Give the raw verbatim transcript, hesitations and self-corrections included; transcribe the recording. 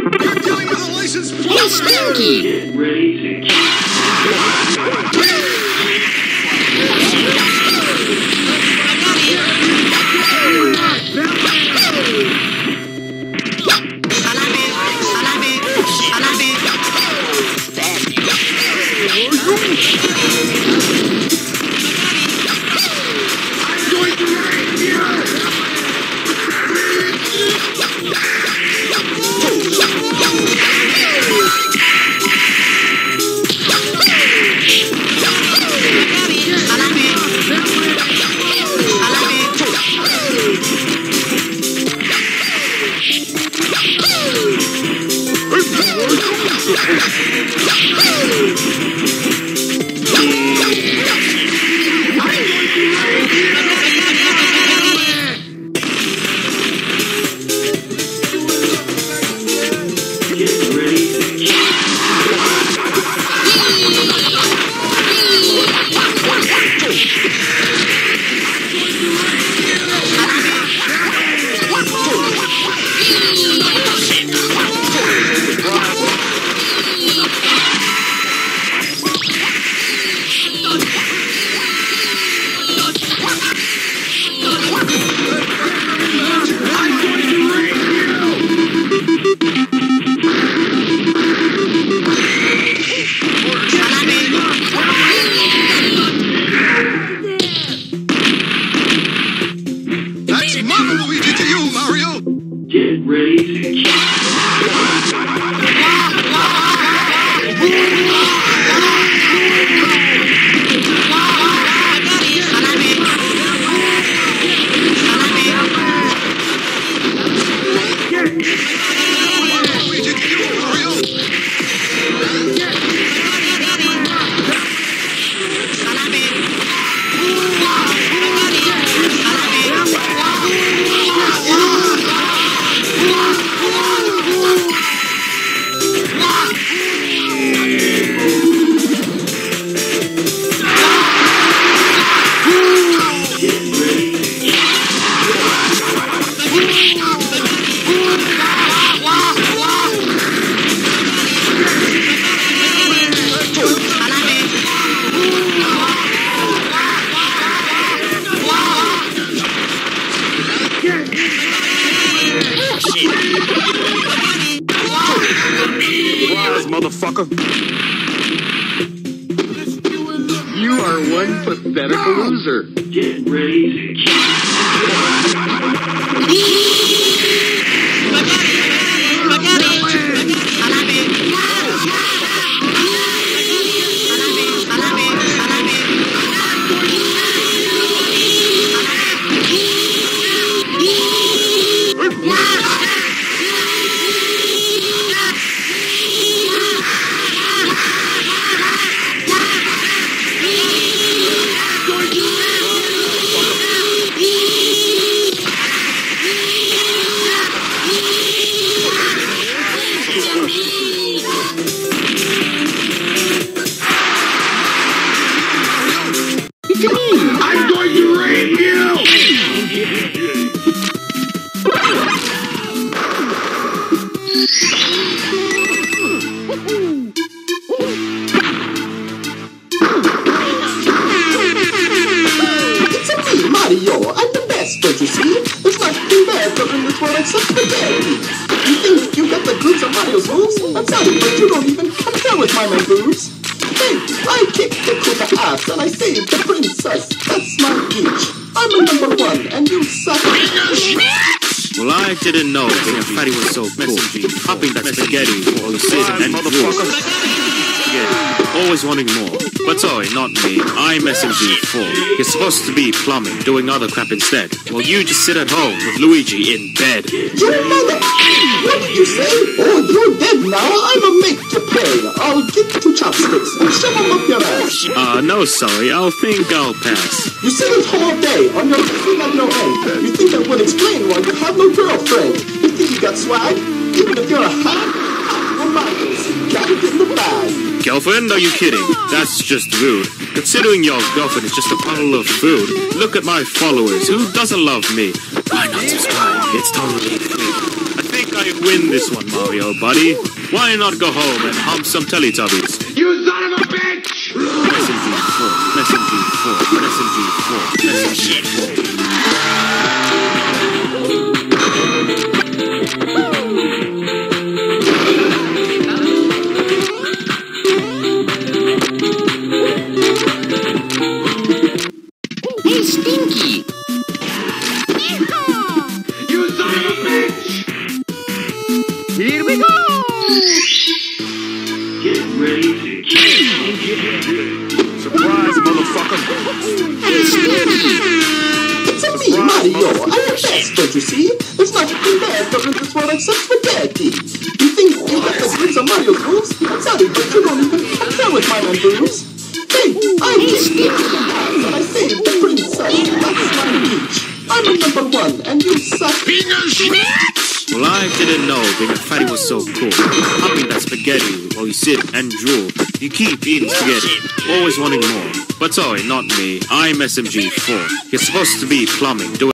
You're dealing with a licensed plumber! Hey, Spanky! Get ready to motherfucker. You are one pathetic loser. Get ready to I'm going to rape you! It's a me, Mario. I'm the best, don't you see? There's nothing better in this world except spaghetti. You think you get the goods of Mario's moves? I'm sorry, but you don't even compare with my man boobs. Hey, I kicked the Koopa ass and I saved the princess. That's my peach. I'm a number one and you suck. Well, I didn't know that Fatty was so cool. Popping that spaghetti for the season and rules. Always wanting more. But sorry, not me. I'm S M G four. You're supposed to be plumbing, doing other crap instead. Well, you just sit at home with Luigi in bed. Your mother! What did you say? Oh, you're dead now. I'ma make you pay. I'll get two chopsticks and shove them up your ass. Uh, no, sorry. I'll think I'll pass. You sit at home all day on your feet at no end. You think that would explain why you have no girlfriend. You think you got swag? Even if you're a hot, hot Romano's, you got it in the bag. Girlfriend? Are you kidding? That's just rude. Considering your girlfriend is just a bottle of food. Look at my followers. Who doesn't love me? Why not subscribe? It's totally free. I think think I win this one, Mario, buddy? Why not go home and hump some Teletubbies? You son of a bitch! S M G four, S M G four, S M G four, S M G four. Hey, Stinky! You son of a bitch! Here we go! Get ready to kill. Surprise, motherfucker! Hey, Stinky! It's a me, Mario. I'm the best, don't you see? There's nothing bad in this world except spaghetti. You think you got the goods on Mario's moves? I'm sorry, but you don't even compare with my moves. Hey, I'm the and I saved the princess. That's my beach. I'm a number one, and you suck. Well, I didn't know being a fatty was so cool. Humping that spaghetti while you sit and drool. You keep eating spaghetti, always wanting more. But sorry, not me. I'm S M G four. You're supposed to be plumbing. Do